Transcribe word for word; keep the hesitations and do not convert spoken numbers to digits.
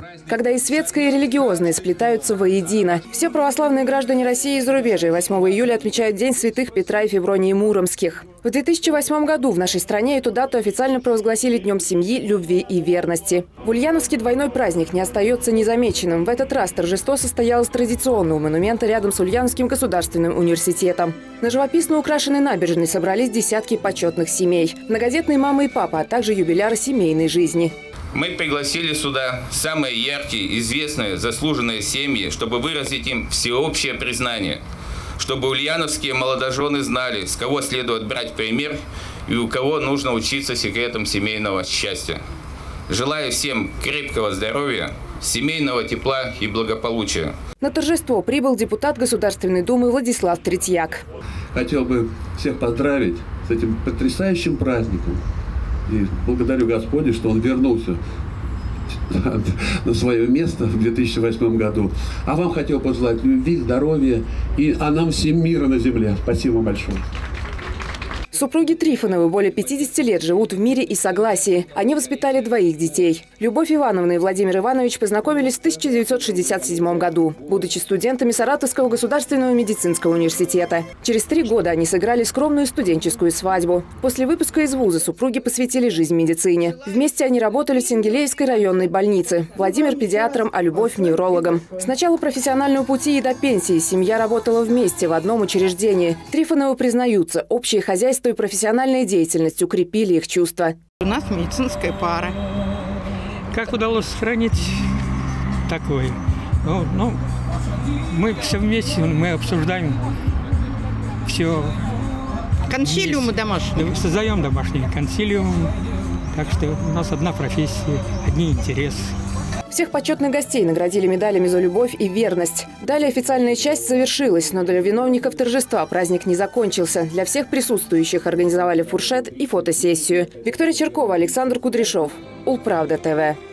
Когда и светское, и религиозное сплетаются воедино. Все православные граждане России и зарубежья восьмого июля отмечают День святых Петра и Февронии Муромских. В две тысячи восьмом году в нашей стране эту дату официально провозгласили Днем семьи, любви и верности. В Ульяновске двойной праздник не остается незамеченным. В этот раз торжество состоялось традиционно у монумента рядом с Ульяновским государственным университетом. На живописно украшенной набережной собрались десятки почетных семей. Многодетные мамы и папа, а также юбиляры семейной жизни. Мы пригласили сюда самые яркие, известные, заслуженные семьи, чтобы выразить им всеобщее признание, чтобы ульяновские молодожены знали, с кого следует брать пример и у кого нужно учиться секретам семейного счастья. Желаю всем крепкого здоровья, семейного тепла и благополучия. На торжество прибыл депутат Государственной Думы Владислав Третьяк. Хотел бы всех поздравить с этим потрясающим праздником. И благодарю Господа, что он вернулся на свое место в две тысячи восьмом году. А вам хотел пожелать любви, здоровья и а нам всем мира на земле. Спасибо вам большое. Супруги Трифоновы более пятидесяти лет живут в мире и согласии. Они воспитали двоих детей. Любовь Ивановна и Владимир Иванович познакомились в тысяча девятьсот шестьдесят седьмом году, будучи студентами Саратовского государственного медицинского университета. Через три года они сыграли скромную студенческую свадьбу. После выпуска из вуза супруги посвятили жизнь медицине. Вместе они работали в Сенгилейской районной больнице. Владимир педиатром, а Любовь неврологом. С начала профессионального пути и до пенсии семья работала вместе в одном учреждении. Трифоновы признаются, общее хозяйство и профессиональная деятельность укрепили их чувства. У нас медицинская пара. Как удалось сохранить такое? Ну, ну, мы все вместе, мы обсуждаем все. Консилиумы домашние. Создаем домашние консилиумы. Так что у нас одна профессия, одни интересы. Всех почетных гостей наградили медалями за любовь и верность. Далее официальная часть завершилась, но для виновников торжества праздник не закончился. Для всех присутствующих организовали фуршет и фотосессию. Виктория Черкова, Александр Кудряшов. Улправда ТВ.